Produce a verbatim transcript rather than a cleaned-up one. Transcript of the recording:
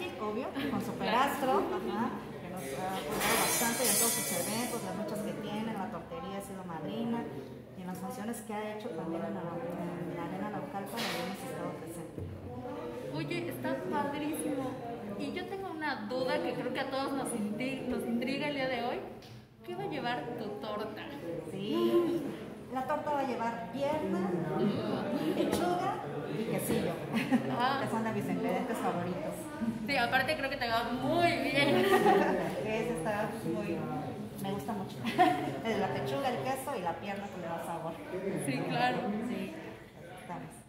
Katy, obvio, con Superastro, ajá, que nos ha apoyado bastante en todos sus eventos, las noches que tiene, la tortería ha sido madrina, y en las funciones que ha hecho también en la, en la arena Naucalpan, ahí hemos estado presentes. Oye, está padrísimo. Y yo tengo una duda que creo que a todos nos, intri- nos intriga el día de hoy. ¿Qué va a llevar tu torta? Sí, la torta va a llevar pierna, pechuga y quesillo, Ah. que son de mis ingredientes favoritos. Sí, aparte creo que te va muy bien. Ese está muy... me gusta mucho. La pechuga, el queso y la pierna que le da sabor. Sí, claro. Sí, estamos.